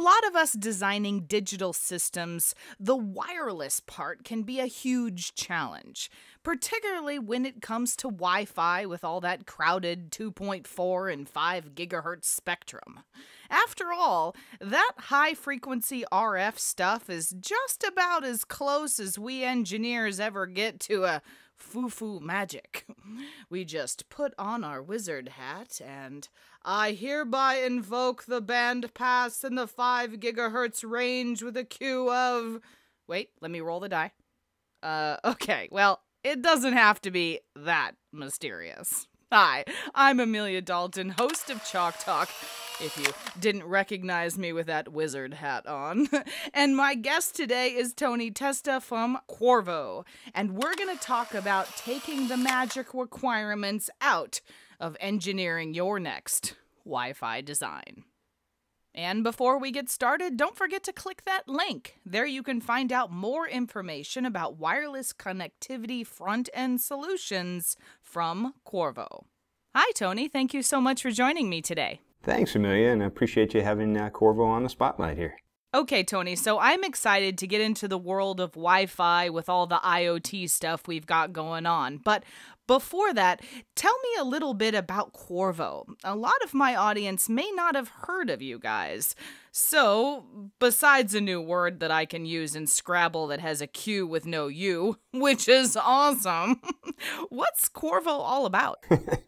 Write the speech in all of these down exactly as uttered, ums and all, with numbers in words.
lot of us designing digital systems, the wireless part can be a huge challenge, particularly when it comes to Wi-Fi with all that crowded two point four and five gigahertz spectrum. After all, that high-frequency R F stuff is just about as close as we engineers ever get to a foo-foo magic. We just put on our wizard hat and I hereby invoke the band pass in the five gigahertz range with a queue of... Wait, let me roll the die. Uh, okay, well, it doesn't have to be that mysterious. Hi, I'm Amelia Dalton, host of Chalk Talk, if you didn't recognize me with that wizard hat on. And my guest today is Tony Testa from Qorvo, and we're going to talk about taking the magic requirements out of engineering your next Wi-Fi design. And before we get started, don't forget to click that link. There you can find out more information about wireless connectivity front-end solutions from Qorvo. Hi, Tony. Thank you so much for joining me today. Thanks, Amelia, and I appreciate you having uh, Qorvo on the spotlight here. Okay, Tony, so I'm excited to get into the world of Wi-Fi with all the IoT stuff we've got going on. But before that, tell me a little bit about Qorvo. A lot of my audience may not have heard of you guys. So, besides a new word that I can use in Scrabble that has a Q with no U, which is awesome, what's Qorvo all about?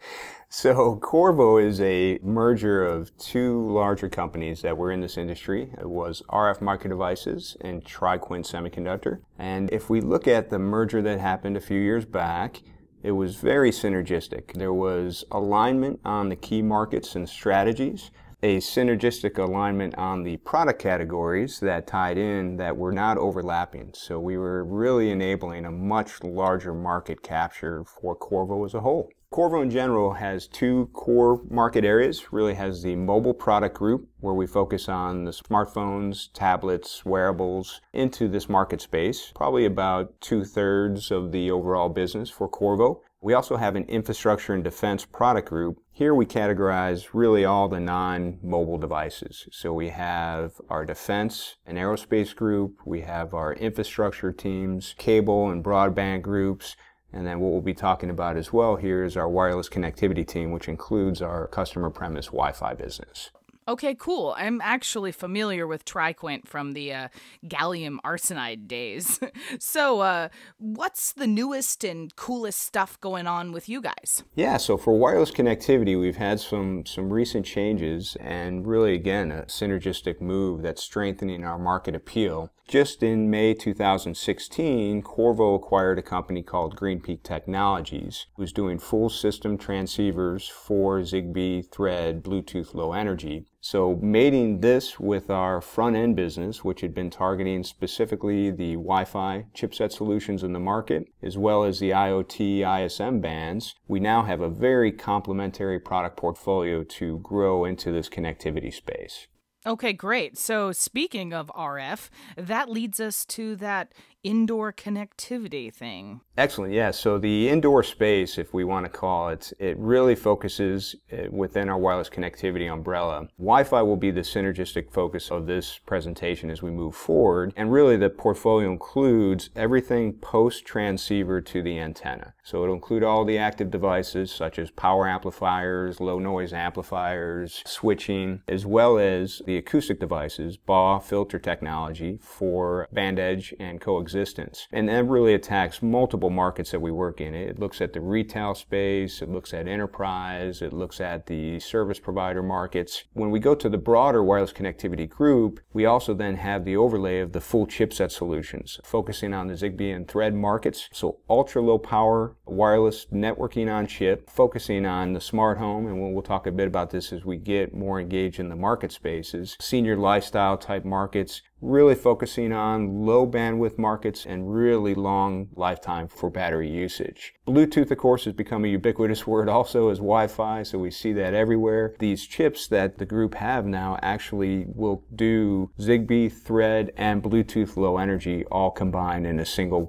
So Qorvo is a merger of two larger companies that were in this industry. It was R F Microdevices and TriQuint Semiconductor. And if we look at the merger that happened a few years back, it was very synergistic. There was alignment on the key markets and strategies, a synergistic alignment on the product categories that tied in that were not overlapping. So we were really enabling a much larger market capture for Qorvo as a whole. Qorvo in general has two core market areas, really has the mobile product group where we focus on the smartphones, tablets, wearables into this market space, probably about two-thirds of the overall business for Qorvo. We also have an infrastructure and defense product group. Here we categorize really all the non-mobile devices. So we have our defense and aerospace group, we have our infrastructure teams, cable and broadband groups, and then what we'll be talking about as well here is our wireless connectivity team, which includes our customer premise Wi-Fi business. Okay, cool. I'm actually familiar with TriQuint from the uh, gallium arsenide days. So uh, what's the newest and coolest stuff going on with you guys? Yeah, so for wireless connectivity, we've had some, some recent changes and really, again, a synergistic move that's strengthening our market appeal. Just in May two thousand sixteen, Qorvo acquired a company called Green Peak Technologies, who's doing full system transceivers for Zigbee, Thread, Bluetooth Low Energy. So mating this with our front-end business, which had been targeting specifically the Wi-Fi chipset solutions in the market, as well as the IoT I S M bands, we now have a very complementary product portfolio to grow into this connectivity space. Okay, great. So speaking of R F, that leads us to that indoor connectivity thing. Excellent. Yeah. So the indoor space, if we want to call it, it really focuses within our wireless connectivity umbrella. Wi-Fi will be the synergistic focus of this presentation as we move forward. And really the portfolio includes everything post-transceiver to the antenna. So it'll include all the active devices such as power amplifiers, low noise amplifiers, switching, as well as the acoustic devices, B A W filter technology for band edge and coexistence. And that really attacks multiple markets that we work in. It looks at the retail space, it looks at enterprise, it looks at the service provider markets. When we go to the broader wireless connectivity group, we also then have the overlay of the full chipset solutions, focusing on the Zigbee and Thread markets. So ultra low power wireless networking on chip, focusing on the smart home, and we'll, we'll talk a bit about this as we get more engaged in the market spaces, senior lifestyle type markets, really focusing on low bandwidth markets and really long lifetime for battery usage. Bluetooth, of course, has become a ubiquitous word also as Wi-Fi, so we see that everywhere. These chips that the group have now actually will do Zigbee, Thread, and Bluetooth Low Energy all combined in a single chip.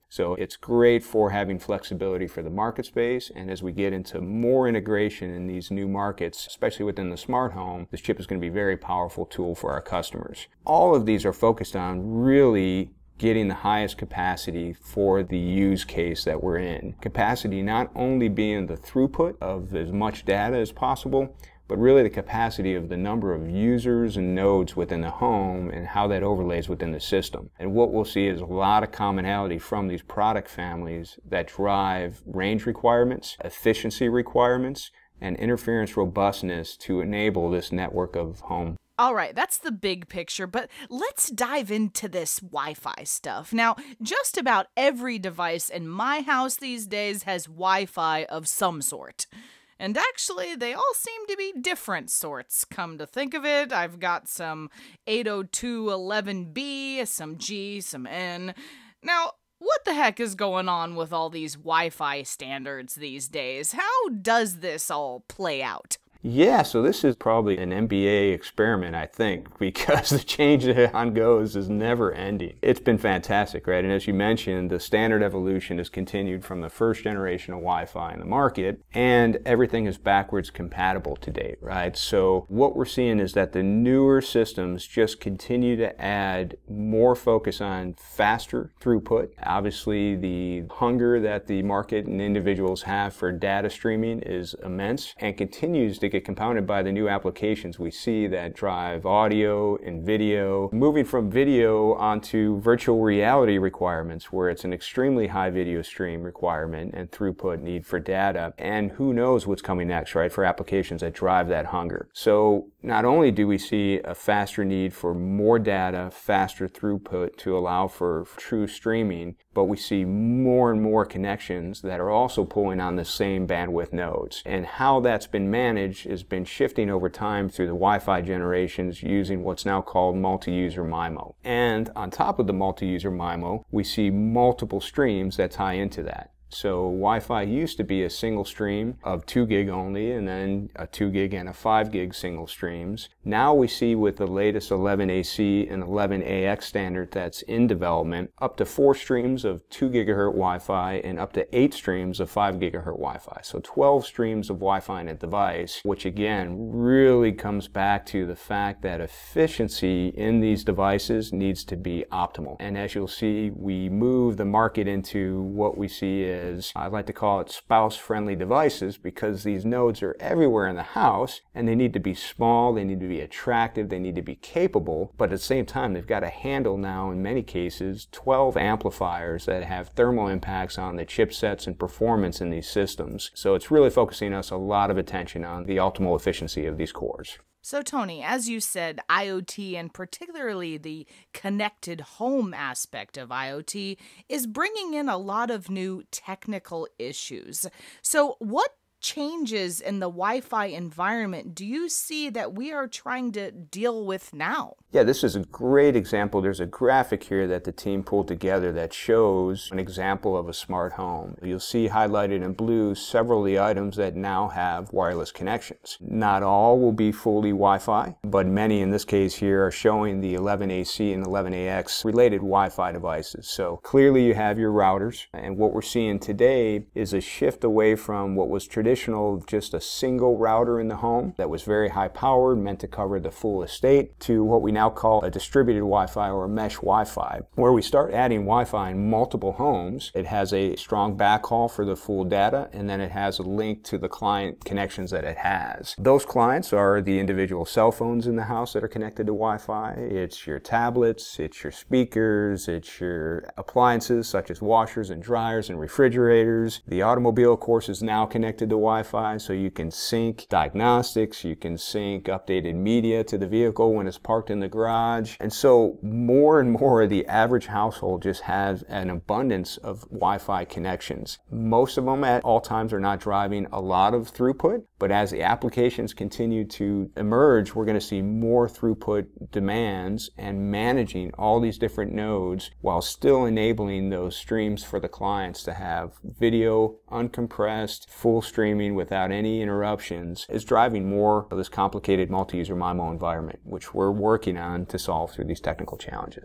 So it's great for having flexibility for the market space, and as we get into more integration in these new markets, especially within the smart home, this chip is going to be a very powerful tool for our customers. All of these are focused on really getting the highest capacity for the use case that we're in. Capacity not only being the throughput of as much data as possible, but really the capacity of the number of users and nodes within the home and how that overlays within the system. And what we'll see is a lot of commonality from these product families that drive range requirements, efficiency requirements, and interference robustness to enable this network of home. All right, that's the big picture, but let's dive into this Wi-Fi stuff. Now, just about every device in my house these days has Wi-Fi of some sort. And actually, they all seem to be different sorts, come to think of it. I've got some eight oh two dot eleven b, some G, some N. Now, what the heck is going on with all these Wi-Fi standards these days? How does this all play out? Yeah, so this is probably an M B A experiment, I think, because the change that on goes is never ending. It's been fantastic, right? And as you mentioned, the standard evolution has continued from the first generation of Wi-Fi in the market, and everything is backwards compatible to date, right? So what we're seeing is that the newer systems just continue to add more focus on faster throughput. Obviously, the hunger that the market and individuals have for data streaming is immense and continues to get compounded by the new applications we see that drive audio and video, moving from video onto virtual reality requirements where it's an extremely high video stream requirement and throughput need for data. And who knows what's coming next, right, for applications that drive that hunger. So not only do we see a faster need for more data, faster throughput to allow for true streaming, but we see more and more connections that are also pulling on the same bandwidth nodes. And how that's been managed has been shifting over time through the Wi-Fi generations using what's now called multi-user MIMO. And on top of the multi-user MIMO, we see multiple streams that tie into that. So Wi-Fi used to be a single stream of two gig only, and then a two gig and a five gig single streams. Now we see with the latest eleven A C and eleven A X standard that's in development, up to four streams of two gigahertz Wi-Fi and up to eight streams of five gigahertz Wi-Fi. So twelve streams of Wi-Fi in a device, which again really comes back to the fact that efficiency in these devices needs to be optimal. And as you'll see, we move the market into what we see as Is, I like to call it spouse-friendly devices, because these nodes are everywhere in the house and they need to be small, they need to be attractive, they need to be capable, but at the same time they've got to handle now in many cases twelve amplifiers that have thermal impacts on the chipsets and performance in these systems. So it's really focusing us a lot of attention on the optimal efficiency of these cores. So Tony, as you said, IoT and particularly the connected home aspect of IoT is bringing in a lot of new technical issues. So what changes in the Wi-Fi environment do you see that we are trying to deal with now? Yeah, this is a great example. There's a graphic here that the team pulled together that shows an example of a smart home. You'll see highlighted in blue several of the items that now have wireless connections. Not all will be fully Wi-Fi, but many in this case here are showing the eleven A C and eleven A X related Wi-Fi devices. So clearly you have your routers, and what we're seeing today is a shift away from what was traditional, just a single router in the home that was very high powered, meant to cover the full estate, to what we now call a distributed Wi-Fi or a mesh Wi-Fi, where we start adding Wi-Fi in multiple homes. It has a strong backhaul for the full data, and then it has a link to the client connections that it has. Those clients are the individual cell phones in the house that are connected to Wi-Fi. It's your tablets, it's your speakers, it's your appliances such as washers and dryers and refrigerators. The automobile, of course, is now connected to Wi-Fi, so you can sync diagnostics, you can sync updated media to the vehicle when it's parked in the garage. And so more and more of the average household just has an abundance of Wi-Fi connections. Most of them at all times are not driving a lot of throughput, but as the applications continue to emerge, we're going to see more throughput demands and managing all these different nodes while still enabling those streams for the clients to have video uncompressed, full streaming without any interruptions is driving more of this complicated multi-user MIMO environment, which we're working on to solve through these technical challenges.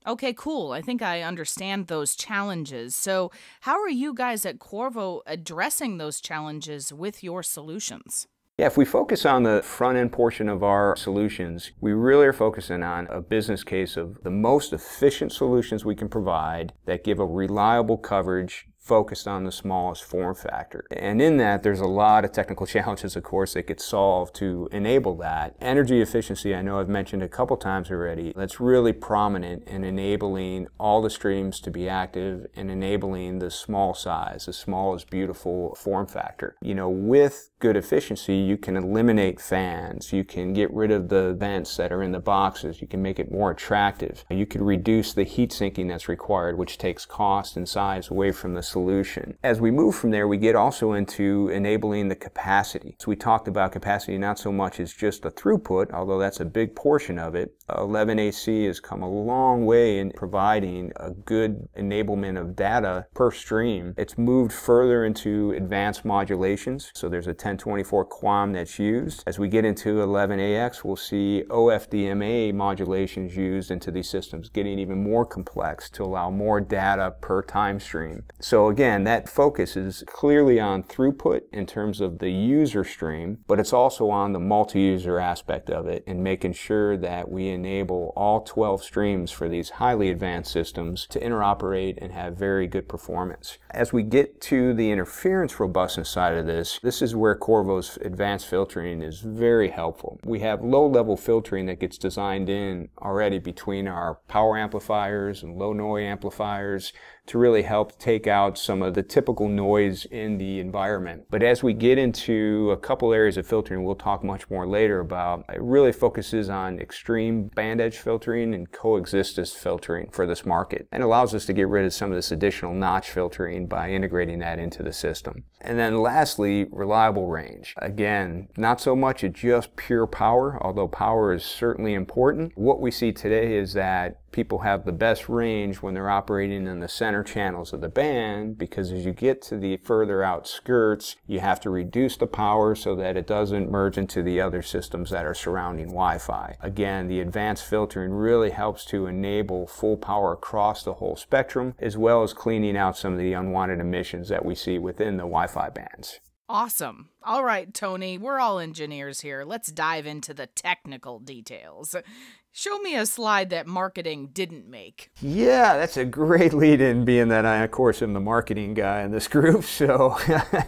Okay, cool. I think I understand those challenges. So, how are you guys at Qorvo addressing those challenges with your solutions? Yeah, if we focus on the front end portion of our solutions, we really are focusing on a business case of the most efficient solutions we can provide that give a reliable coverage focused on the smallest form factor. And in that, there's a lot of technical challenges, of course, that get solved to enable that. Energy efficiency, I know I've mentioned a couple times already, that's really prominent in enabling all the streams to be active and enabling the small size, the smallest beautiful form factor. You know, with good efficiency, you can eliminate fans, you can get rid of the vents that are in the boxes, you can make it more attractive, you can reduce the heat sinking that's required, which takes cost and size away from the solution. As we move from there, we get also into enabling the capacity. So we talked about capacity not so much as just the throughput, although that's a big portion of it. eleven A C has come a long way in providing a good enablement of data per stream. It's moved further into advanced modulations. So there's a ten twenty-four QAM that's used. As we get into eleven A X, we'll see O F D M A modulations used into these systems, getting even more complex to allow more data per time stream. So again, that focus is clearly on throughput in terms of the user stream, but it's also on the multi-user aspect of it and making sure that we enable all twelve streams for these highly advanced systems to interoperate and have very good performance. As we get to the interference robustness side of this, this is where Qorvo's advanced filtering is very helpful. We have low-level filtering that gets designed in already between our power amplifiers and low noise amplifiers to really help take out some of the typical noise in the environment. But as we get into a couple areas of filtering, we'll talk much more later about, it really focuses on extreme band edge filtering and coexistence filtering for this market, and allows us to get rid of some of this additional notch filtering by integrating that into the system. And then lastly, reliable range. Again, not so much at just pure power, although power is certainly important. What we see today is that people have the best range when they're operating in the center channels of the band, because as you get to the further outskirts, you have to reduce the power so that it doesn't merge into the other systems that are surrounding Wi-Fi. Again, the advanced filtering really helps to enable full power across the whole spectrum, as well as cleaning out some of the unwanted emissions that we see within the Wi-Fi bands. Awesome. All right, Tony, we're all engineers here. Let's dive into the technical details. Show me a slide that marketing didn't make. Yeah, that's a great lead-in, being that I, of course, am the marketing guy in this group, so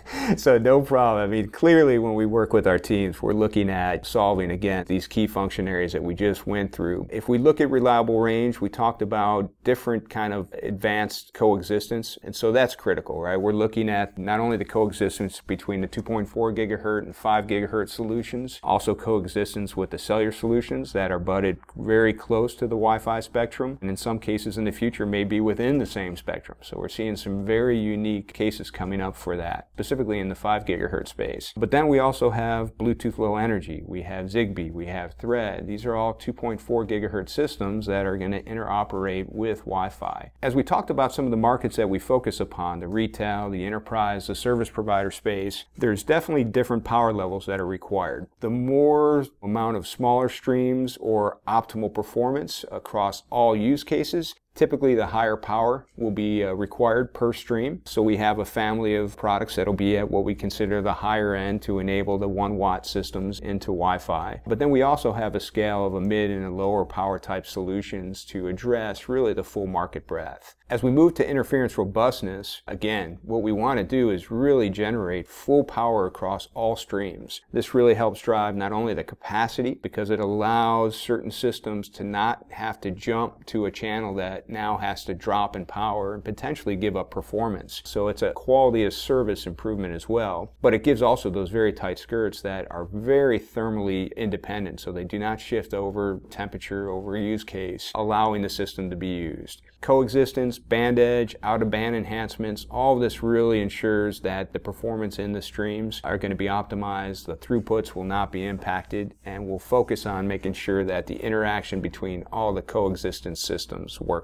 so no problem. I mean, clearly when we work with our teams, we're looking at solving, again, these key function areas that we just went through. If we look at reliable range, we talked about different kind of advanced coexistence, and so that's critical, right? We're looking at not only the coexistence between the two point four gigahertz and five gigahertz solutions, also coexistence with the cellular solutions that are butted very close to the Wi-Fi spectrum, and in some cases in the future may be within the same spectrum. So we're seeing some very unique cases coming up for that, specifically in the five gigahertz space. But then we also have Bluetooth Low Energy, we have Zigbee, we have Thread. These are all two point four gigahertz systems that are going to interoperate with Wi-Fi. As we talked about some of the markets that we focus upon, the retail, the enterprise, the service provider space, there's definitely different power levels that are required. The more amount of smaller streams or optimal performance across all use cases, typically the higher power will be uh, required per stream. So we have a family of products that'll be at what we consider the higher end to enable the one watt systems into Wi-Fi. But then we also have a scale of a mid and a lower power type solutions to address really the full market breadth. As we move to interference robustness, again, what we want to do is really generate full power across all streams. This really helps drive not only the capacity, because it allows certain systems to not have to jump to a channel that now has to drop in power and potentially give up performance. So it's a quality of service improvement as well, but it gives also those very tight skirts that are very thermally independent, so they do not shift over temperature, over use case, allowing the system to be used. Coexistence, band edge, out-of-band enhancements, all of this really ensures that the performance in the streams are going to be optimized, the throughputs will not be impacted, and we'll focus on making sure that the interaction between all the coexistence systems works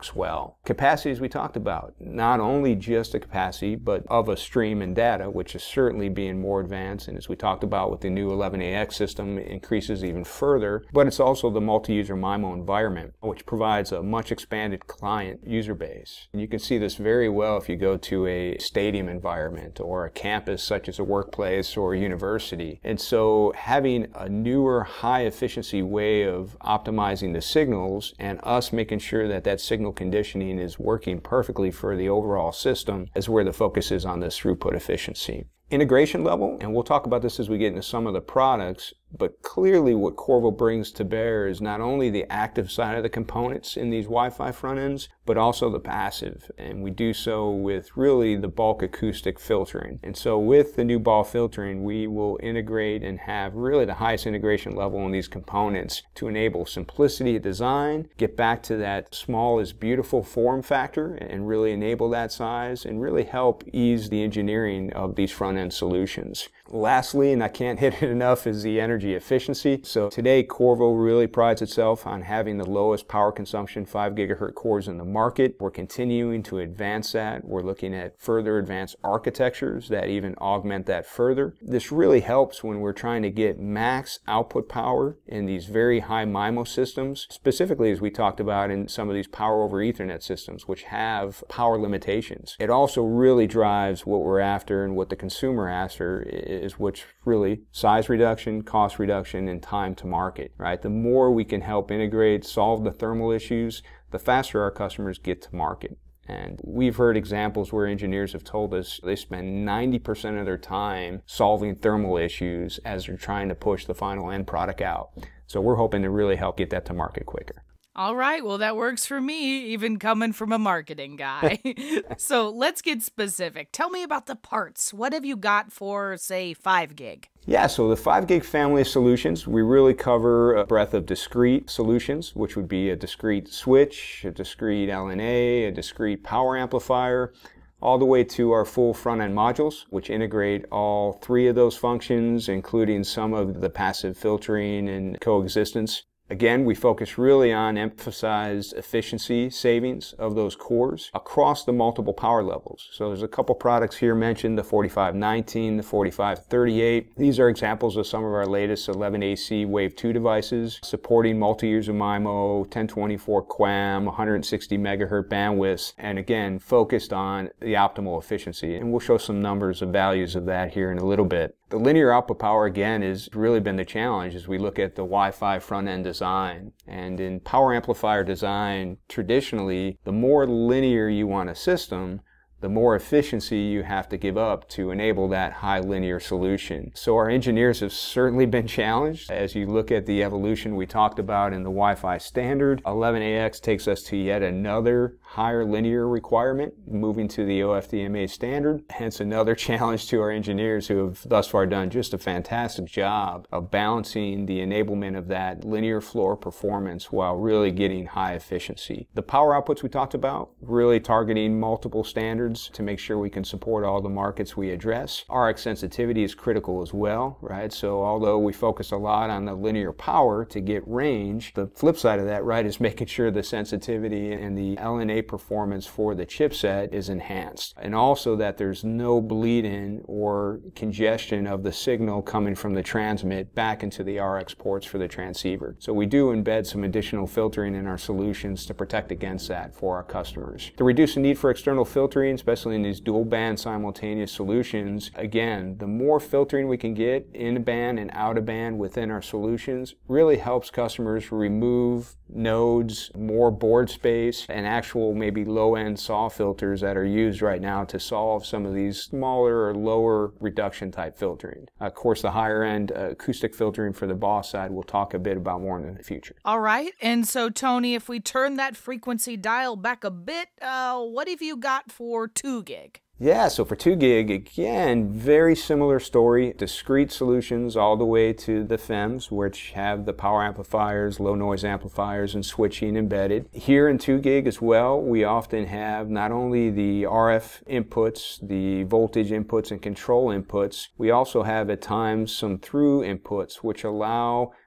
works well. Capacity, as we talked about, not only just the capacity, but of a stream and data, which is certainly being more advanced, and as we talked about with the new eleven A X system, it increases even further, but it's also the multi-user MIMO environment, which provides a much expanded client user base. And you can see this very well if you go to a stadium environment or a campus such as a workplace or a university. And so having a newer high efficiency way of optimizing the signals and us making sure that that signal conditioning is working perfectly for the overall system is where the focus is on this throughput efficiency. Integration level, and we'll talk about this as we get into some of the products, but clearly what Qorvo brings to bear is not only the active side of the components in these Wi-Fi front ends, but also the passive. And we do so with really the bulk acoustic filtering. And so with the new BAW filtering, we will integrate and have really the highest integration level in these components to enable simplicity of design, get back to that small is beautiful form factor and really enable that size and really help ease the engineering of these front end solutions. Lastly, and I can't hit it enough, is the energy efficiency. So today Qorvo really prides itself on having the lowest power consumption five gigahertz cores in the market. We're continuing to advance that. We're looking at further advanced architectures that even augment that further. This really helps when we're trying to get max output power in these very high MIMO systems, specifically as we talked about in some of these power over Ethernet systems, which have power limitations. It also really drives what we're after and what the consumer after is, which really size reduction, cost reduction, and time to market, right? The more we can help integrate, solve the thermal issues, the faster our customers get to market. And we've heard examples where engineers have told us they spend ninety percent of their time solving thermal issues as they're trying to push the final end product out. So we're hoping to really help get that to market quicker. All right, well, that works for me, even coming from a marketing guy. So let's get specific. Tell me about the parts. What have you got for, say, five gig? Yeah, so the five gig family of solutions, we really cover a breadth of discrete solutions, which would be a discrete switch, a discrete L N A, a discrete power amplifier, all the way to our full front-end modules, which integrate all three of those functions, including some of the passive filtering and coexistence. Again, we focus really on emphasized efficiency savings of those cores across the multiple power levels. So there's a couple products here mentioned, the forty-five nineteen, the forty-five thirty-eight. These are examples of some of our latest eleven A C Wave two devices supporting multi-user MIMO, ten twenty-four QAM, one hundred sixty megahertz bandwidths, and again, focused on the optimal efficiency. And we'll show some numbers of values of that here in a little bit. The linear output power, again, has really been the challenge as we look at the Wi-Fi front-end design. And in power amplifier design, traditionally, the more linear you want a system, the more efficiency you have to give up to enable that high linear solution. So our engineers have certainly been challenged. As you look at the evolution we talked about in the Wi-Fi standard, eleven A X takes us to yet another higher linear requirement, moving to the O F D M A standard. Hence another challenge to our engineers who have thus far done just a fantastic job of balancing the enablement of that linear floor performance while really getting high efficiency. The power outputs we talked about, really targeting multiple standards to make sure we can support all the markets we address. R X sensitivity is critical as well, right? So although we focus a lot on the linear power to get range, the flip side of that, right, is making sure the sensitivity and the L N A performance for the chipset is enhanced. And also that there's no bleed-in or congestion of the signal coming from the transmit back into the R X ports for the transceiver. So we do embed some additional filtering in our solutions to protect against that for our customers. To reduce the need for external filtering, especially in these dual band simultaneous solutions, again, the more filtering we can get in band and out of band within our solutions really helps customers remove nodes, more board space, and actual maybe low-end S A W filters that are used right now to solve some of these smaller or lower reduction type filtering. Of course, the higher end uh, acoustic filtering for the B A W side we'll talk a bit about more in the future. All right, and so Tony, if we turn that frequency dial back a bit, uh, what have you got for two gig? Yeah, so for two gig, again, very similar story. Discrete solutions all the way to the F E Ms, which have the power amplifiers, low noise amplifiers, and switching embedded. Here in two gig as well, we often have not only the R F inputs, the voltage inputs and control inputs, we also have at times some through inputs, which allow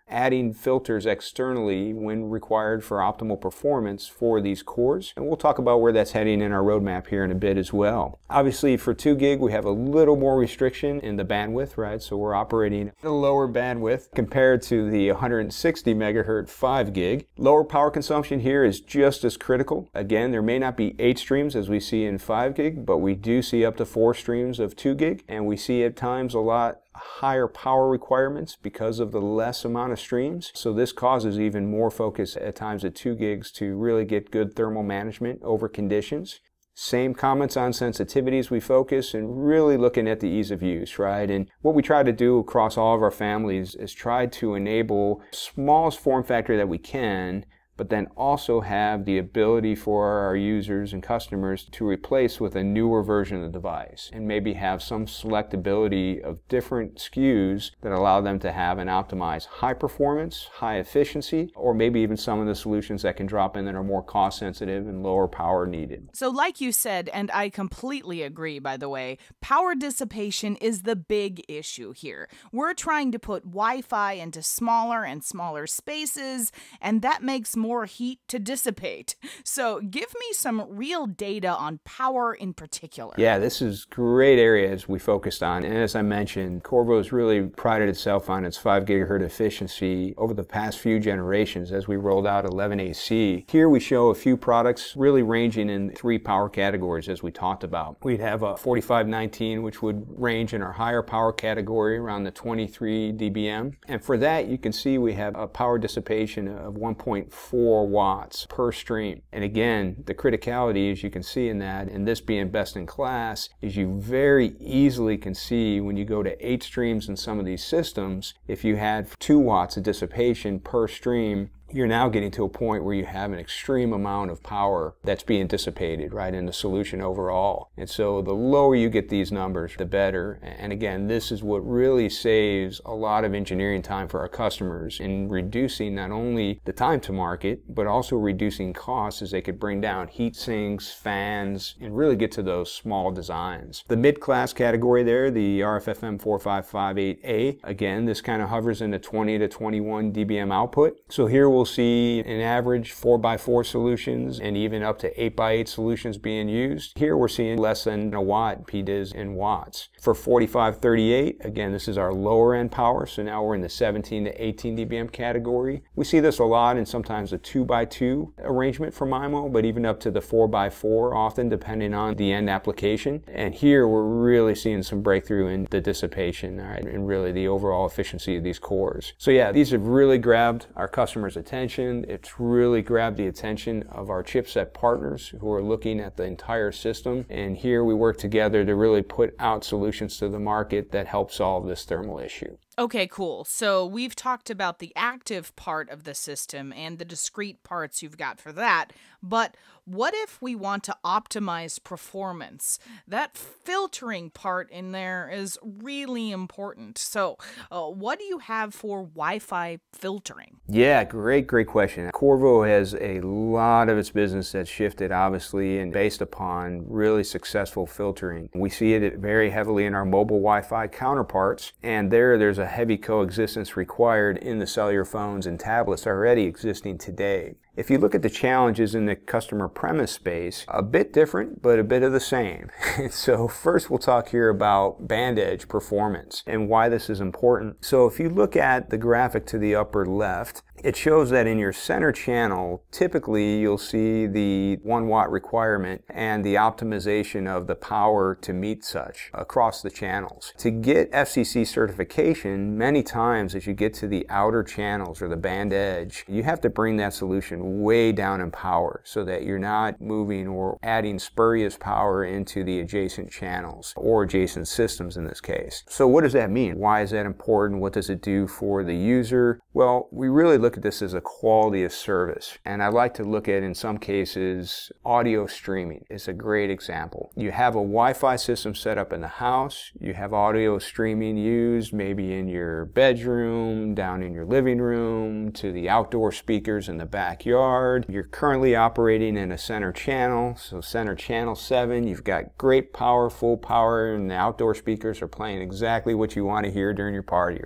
adding filters externally when required for optimal performance for these cores. And we'll talk about where that's heading in our roadmap here in a bit as well. Obviously for two gig we have a little more restriction in the bandwidth, right? So we're operating at a lower bandwidth compared to the one hundred sixty megahertz five gig. Lower power consumption here is just as critical. Again, there may not be eight streams as we see in five gig, but we do see up to four streams of two gig, and we see at times a lot higher power requirements because of the less amount of streams. So this causes even more focus at times at two gigs to really get good thermal management over conditions. Same comments on sensitivities we focus, and really looking at the ease of use, right? And what we try to do across all of our families is try to enable smallest form factor that we can, but then also have the ability for our users and customers to replace with a newer version of the device, and maybe have some selectability of different S K Us that allow them to have and optimize high performance, high efficiency, or maybe even some of the solutions that can drop in that are more cost sensitive and lower power needed. So like you said, and I completely agree by the way, power dissipation is the big issue here. We're trying to put Wi-Fi into smaller and smaller spaces, and that makes more more heat to dissipate. So give me some real data on power in particular. Yeah, this is great areas we focused on. And as I mentioned, Qorvo has really prided itself on its five gigahertz efficiency over the past few generations as we rolled out eleven A C. Here we show a few products really ranging in three power categories as we talked about. We'd have a forty-five nineteen, which would range in our higher power category around the twenty-three D B M. And for that, you can see we have a power dissipation of one point four watts per stream. And again, the criticality, as you can see in that, and this being best in class, is you very easily can see when you go to eight streams in some of these systems, if you had two watts of dissipation per stream, you're now getting to a point where you have an extreme amount of power that's being dissipated, right, in the solution overall. And so the lower you get these numbers, the better. And again, this is what really saves a lot of engineering time for our customers in reducing not only the time to market, but also reducing costs as they could bring down heat sinks, fans, and really get to those small designs. The mid-class category there, the R F F M four five five eight A, again, this kind of hovers in the twenty to twenty-one D B M output. So here we'll We'll see an average four by four solutions and even up to eight by eight solutions being used. Here we're seeing less than a watt P D I S in watts. For forty-five thirty-eight, again, this is our lower end power, so now we're in the seventeen to eighteen D B M category. We see this a lot in sometimes a two by two arrangement for MIMO, but even up to the four by four often, depending on the end application. And here we're really seeing some breakthrough in the dissipation, all right, and really the overall efficiency of these cores. So yeah, these have really grabbed our customers' attention. It's really grabbed the attention of our chipset partners who are looking at the entire system. And here we work together to really put out solutions to the market that help solve this thermal issue. Okay, cool. So we've talked about the active part of the system and the discrete parts you've got for that, but what if we want to optimize performance? That filtering part in there is really important. So uh, what do you have for Wi-Fi filtering? Yeah, great, great question. Qorvo has a lot of its business that's shifted, obviously, and based upon really successful filtering. We see it very heavily in our mobile Wi-Fi counterparts, and there, there's a heavy coexistence required in the cellular phones and tablets already existing today. If you look at the challenges in the customer premise space, a bit different, but a bit of the same. So first we'll talk here about band edge performance and why this is important. So if you look at the graphic to the upper left, it shows that in your center channel, typically you'll see the one watt requirement and the optimization of the power to meet such across the channels. To get F C C certification, many times as you get to the outer channels or the band edge, you have to bring that solution way down in power so that you're not moving or adding spurious power into the adjacent channels or adjacent systems in this case. So what does that mean? Why is that important? What does it do for the user? Well, we really look at this as a quality of service. And I like to look at, in some cases, audio streaming is a great example. You have a Wi-Fi system set up in the house. You have audio streaming used maybe in your bedroom, down in your living room, to the outdoor speakers in the backyard. You're currently operating in a center channel, so center channel seven. You've got great power, full power, and the outdoor speakers are playing exactly what you want to hear during your party, right?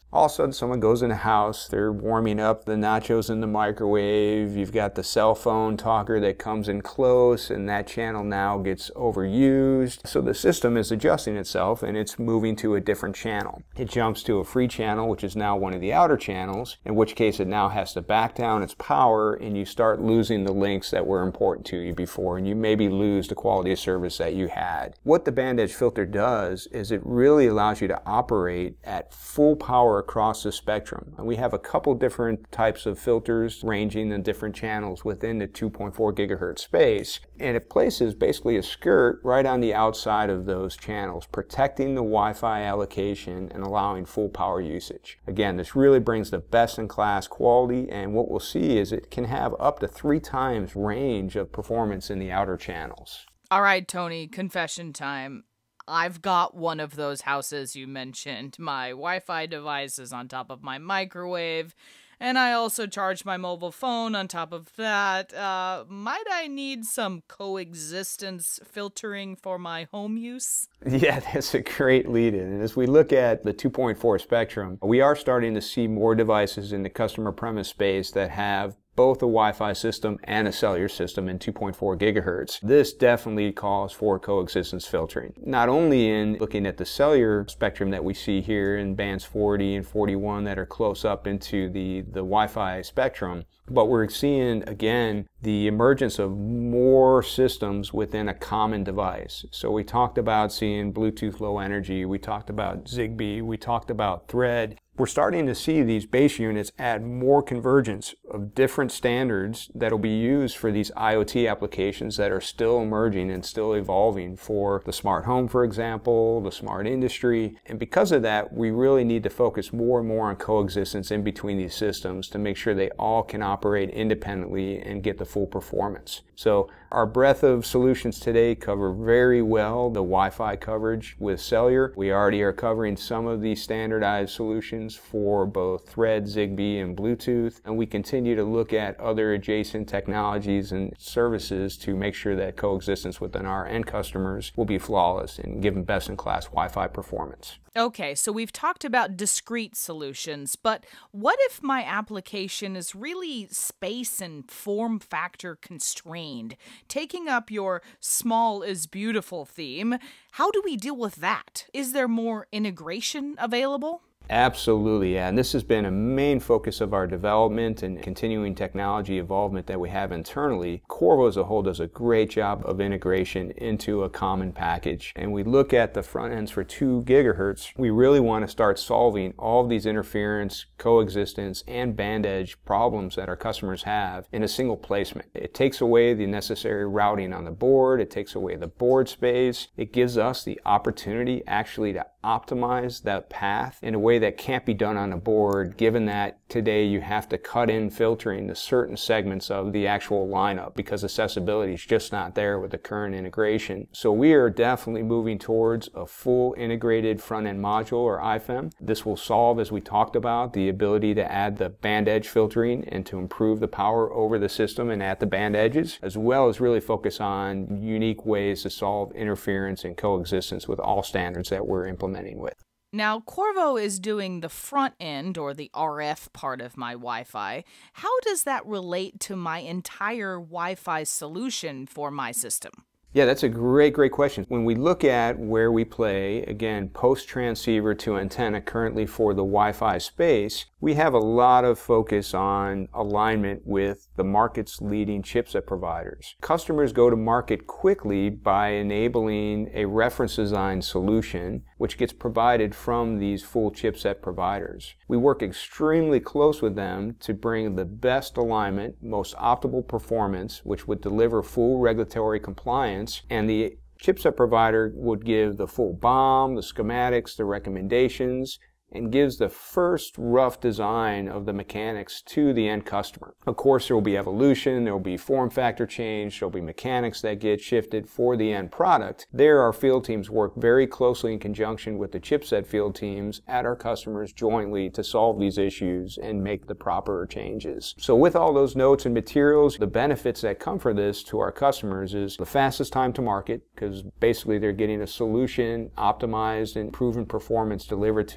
All of a sudden someone goes in the house, they're warming up the nachos in the microwave, you've got the cell phone talker that comes in close and that channel now gets overused. So the system is adjusting itself and it's moving to a different channel. It jumps to a free channel, which is now one of the outer channels, in which case it now has to back down its power and you start losing the links that were important to you before, and you maybe lose the quality of service that you had. What the band edge filter does is it really allows you to operate at full power across the spectrum. And we have a couple different types of filters ranging in different channels within the two point four gigahertz space, and it places basically a skirt right on the outside of those channels, protecting the Wi-Fi allocation and allowing full power usage. Again, this really brings the best-in-class quality, and what we'll see is it can have up to three times range of performance in the outer channels. All right, Tony, confession time. I've got one of those houses you mentioned. My Wi-Fi device is on top of my microwave, and I also charge my mobile phone on top of that. Uh, might I need some coexistence filtering for my home use? Yeah, that's a great lead-in. And as we look at the two point four spectrum, we are starting to see more devices in the customer premise space that have both a Wi-Fi system and a cellular system in two point four gigahertz. This definitely calls for coexistence filtering. Not only in looking at the cellular spectrum that we see here in bands forty and forty-one that are close up into the, the Wi-Fi spectrum, but we're seeing, again, the emergence of more systems within a common device. So we talked about seeing Bluetooth Low Energy, we talked about Zigbee, we talked about Thread. We're starting to see these base units add more convergence of different standards that will be used for these IoT applications that are still emerging and still evolving for the smart home, for example, the smart industry. And because of that, we really need to focus more and more on coexistence in between these systems to make sure they all can operate independently and get the full performance. So our breadth of solutions today cover very well the Wi-Fi coverage with cellular. We already are covering some of these standardized solutions for both Thread, Zigbee, and Bluetooth, and we continue to look at other adjacent technologies and services to make sure that coexistence within our end customers will be flawless and give them best-in-class Wi-Fi performance. Okay, so we've talked about discrete solutions, but what if my application is really space and form factor constrained? Taking up your small is beautiful theme, how do we deal with that? Is there more integration available? Absolutely, yeah. And this has been a main focus of our development and continuing technology involvement that we have internally. Qorvo as a whole does a great job of integration into a common package. And we look at the front ends for two gigahertz. We really want to start solving all of these interference, coexistence, and band edge problems that our customers have in a single placement. It takes away the necessary routing on the board. It takes away the board space. It gives us the opportunity actually to optimize that path in a way that can't be done on a board, given that today you have to cut in filtering to certain segments of the actual lineup because accessibility is just not there with the current integration. So we are definitely moving towards a full integrated front-end module, or I F E M. This will solve, as we talked about, the ability to add the band edge filtering and to improve the power over the system and at the band edges, as well as really focus on unique ways to solve interference and coexistence with all standards that we're implementing with. Now, Qorvo is doing the front end, or the R F part of my Wi-Fi. How does that relate to my entire Wi-Fi solution for my system? Yeah, that's a great, great question. When we look at where we play, again, post-transceiver to antenna currently for the Wi-Fi space, we have a lot of focus on alignment with the market's leading chipset providers. Customers go to market quickly by enabling a reference design solution, which gets provided from these full chipset providers. We work extremely close with them to bring the best alignment, most optimal performance, which would deliver full regulatory compliance, and the chipset provider would give the full B O M, the schematics, the recommendations, and gives the first rough design of the mechanics to the end customer. Of course, there will be evolution, there will be form factor change, there will be mechanics that get shifted for the end product. There, our field teams work very closely in conjunction with the chipset field teams at our customers jointly to solve these issues and make the proper changes. So with all those notes and materials, the benefits that come for this to our customers is the fastest time to market, because basically they're getting a solution optimized and proven performance delivered to them.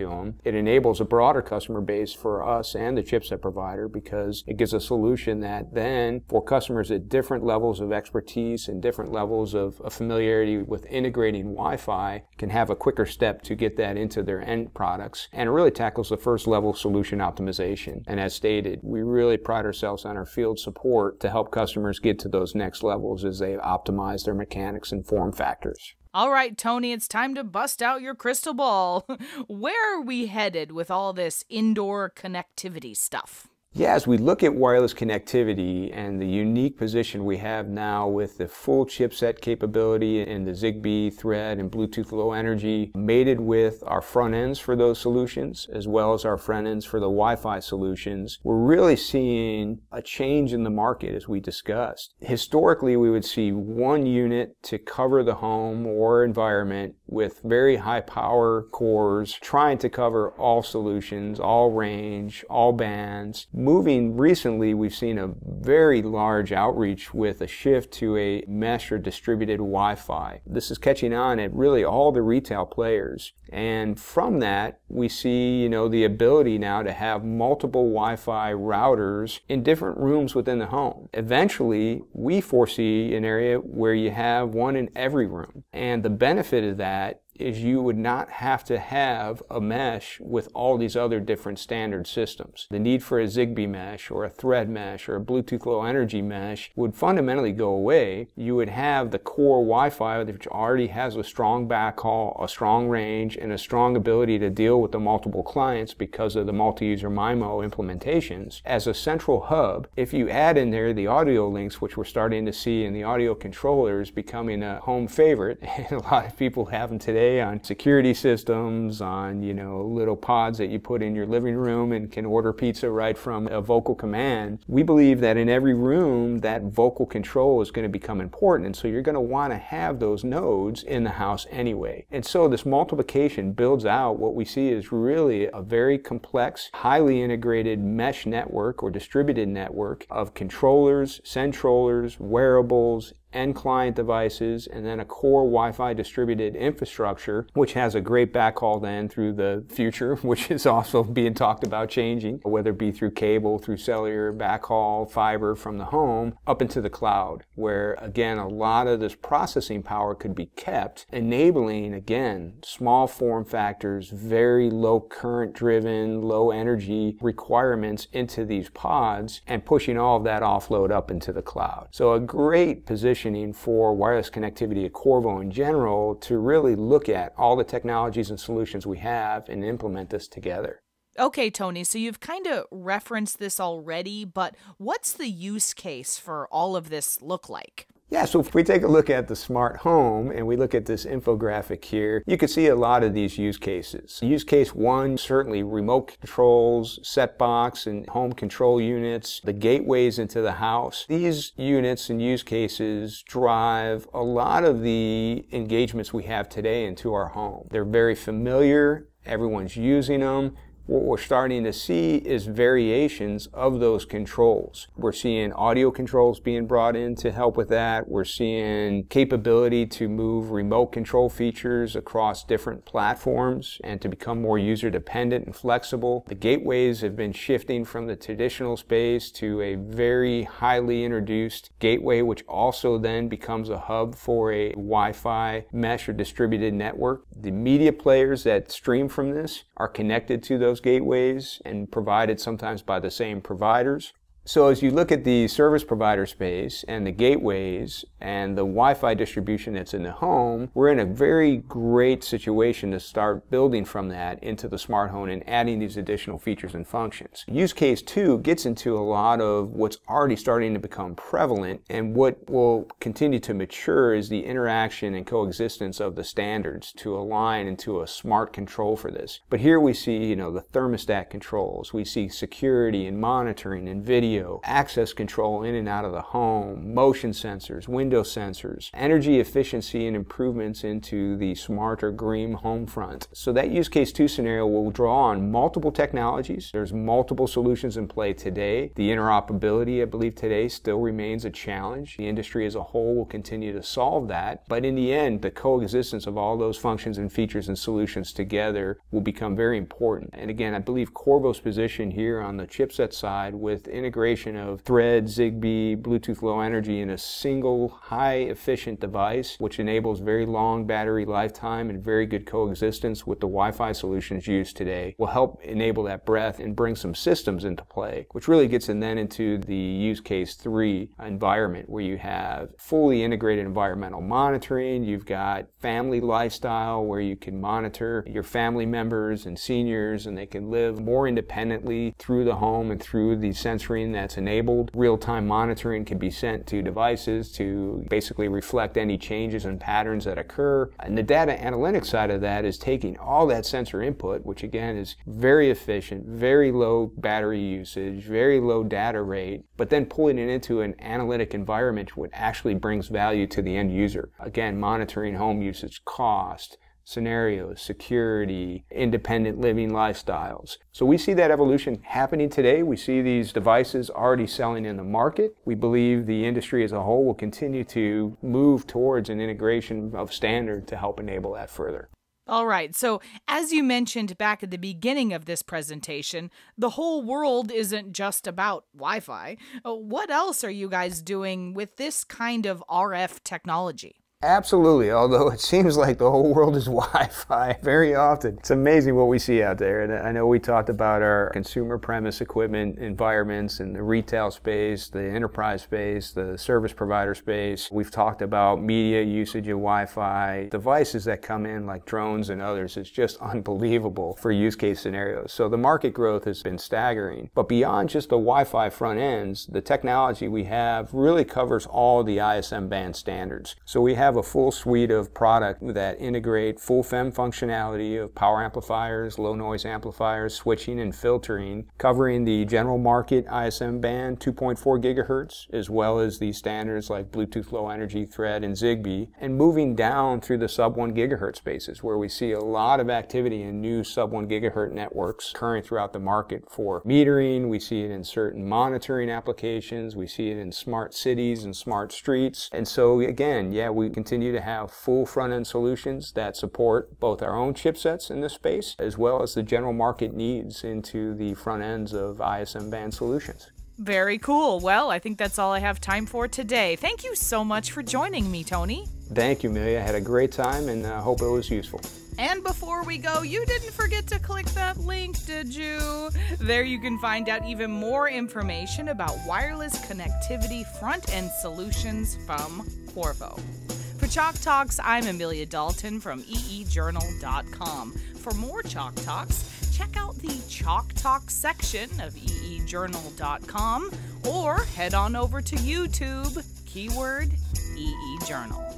It enables a broader customer base for us and the chipset provider because it gives a solution that then for customers at different levels of expertise and different levels of, of familiarity with integrating Wi-Fi can have a quicker step to get that into their end products. And it really tackles the first level solution optimization. And as stated, we really pride ourselves on our field support to help customers get to those next levels as they optimize their mechanics and form factors. All right, Tony, it's time to bust out your crystal ball. Where are we headed with all this indoor connectivity stuff? Yeah, as we look at wireless connectivity and the unique position we have now with the full chipset capability and the Zigbee, Thread, and Bluetooth Low Energy mated with our front ends for those solutions, as well as our front ends for the Wi-Fi solutions, we're really seeing a change in the market as we discussed. Historically, we would see one unit to cover the home or environment with very high power cores trying to cover all solutions, all range, all bands. Moving recently, we've seen a very large outreach with a shift to a mesh or distributed Wi-Fi. This is catching on at really all the retail players. And from that, we see, you know, the ability now to have multiple Wi-Fi routers in different rooms within the home. Eventually, we foresee an area where you have one in every room. And the benefit of that is you would not have to have a mesh with all these other different standard systems. The need for a Zigbee mesh or a Thread mesh or a Bluetooth Low Energy mesh would fundamentally go away. You would have the core Wi-Fi, which already has a strong backhaul, a strong range, and a strong ability to deal with the multiple clients because of the multi-user MIMO implementations, as a central hub. If you add in there the audio links, which we're starting to see in the audio controllers becoming a home favorite, and a lot of people have them today on security systems, on, you know, little pods that you put in your living room and can order pizza right from a vocal command. We believe that in every room that vocal control is going to become important, and so you're going to want to have those nodes in the house anyway. And so this multiplication builds out what we see is really a very complex, highly integrated mesh network or distributed network of controllers, centrollers, wearables, end client devices, and then a core Wi-Fi distributed infrastructure, which has a great backhaul then through the future, which is also being talked about changing, whether it be through cable, through cellular, backhaul, fiber from the home, up into the cloud, where again, a lot of this processing power could be kept, enabling, again, small form factors, very low current driven, low energy requirements into these pods, and pushing all of that offload up into the cloud. So a great position for wireless connectivity at Qorvo in general to really look at all the technologies and solutions we have and implement this together. Okay, Tony, so you've kind of referenced this already, but what's the use case for all of this look like? Yeah, so if we take a look at the smart home and we look at this infographic here, you can see a lot of these use cases. Use case one, certainly remote controls, set box and home control units, the gateways into the house. These units and use cases drive a lot of the engagements we have today into our home. They're very familiar, everyone's using them. What we're starting to see is variations of those controls. We're seeing audio controls being brought in to help with that. We're seeing capability to move remote control features across different platforms and to become more user dependent and flexible. The gateways have been shifting from the traditional space to a very highly introduced gateway, which also then becomes a hub for a Wi-Fi mesh or distributed network. The media players that stream from this are connected to those gateways and provided sometimes by the same providers. So as you look at the service provider space and the gateways and the Wi-Fi distribution that's in the home, we're in a very great situation to start building from that into the smart home and adding these additional features and functions. Use case two gets into a lot of what's already starting to become prevalent, and what will continue to mature is the interaction and coexistence of the standards to align into a smart control for this. But here we see, you know, the thermostat controls, we see security and monitoring and video audio, access control in and out of the home, motion sensors, window sensors, energy efficiency and improvements into the smarter green home front. So that use case two scenario will draw on multiple technologies. There's multiple solutions in play today. The interoperability, I believe, today still remains a challenge. The industry as a whole will continue to solve that. But in the end, the coexistence of all those functions and features and solutions together will become very important. And again, I believe Qorvo's position here on the chipset side with integration of Thread, Zigbee, Bluetooth Low Energy in a single high efficient device, which enables very long battery lifetime and very good coexistence with the Wi-Fi solutions used today, will help enable that breadth and bring some systems into play, which really gets in then into the use case three environment where you have fully integrated environmental monitoring. You've got family lifestyle where you can monitor your family members and seniors and they can live more independently through the home and through the sensoring that's enabled. Real-time monitoring can be sent to devices to basically reflect any changes and patterns that occur. And the data analytics side of that is taking all that sensor input, which again is very efficient, very low battery usage, very low data rate, but then pulling it into an analytic environment which actually brings value to the end user. Again, monitoring home usage cost, scenarios, security, independent living lifestyles. So we see that evolution happening today. We see these devices already selling in the market. We believe the industry as a whole will continue to move towards an integration of standard to help enable that further. All right, so as you mentioned back at the beginning of this presentation, the whole world isn't just about Wi-Fi. What else are you guys doing with this kind of R F technology? Absolutely, although it seems like the whole world is Wi-Fi very often. It's amazing what we see out there. And I know we talked about our consumer premise equipment environments and the retail space, the enterprise space, the service provider space. We've talked about media usage of Wi-Fi. Devices that come in like drones and others is just unbelievable for use case scenarios. So the market growth has been staggering. But beyond just the Wi-Fi front ends, the technology we have really covers all the I S M band standards. So we have a full suite of product that integrate full F E M functionality of power amplifiers, low noise amplifiers, switching and filtering, covering the general market I S M band two point four gigahertz, as well as the standards like Bluetooth Low Energy, Thread, and Zigbee, and moving down through the sub one gigahertz spaces where we see a lot of activity in new sub one gigahertz networks occurring throughout the market for metering. We see it in certain monitoring applications. We see it in smart cities and smart streets. And so again, yeah, we can continue to have full front-end solutions that support both our own chipsets in this space as well as the general market needs into the front ends of I S M band solutions. Very cool. Well, I think that's all I have time for today. Thank you so much for joining me, Tony. Thank you, Amelia. I had a great time and I uh, hope it was useful. And before we go, you didn't forget to click that link, did you? There you can find out even more information about wireless connectivity front-end solutions from Qorvo. For Chalk Talks, I'm Amelia Dalton from E E journal dot com. For more Chalk Talks, check out the Chalk Talks section of E E journal dot com or head on over to YouTube, keyword E E Journal.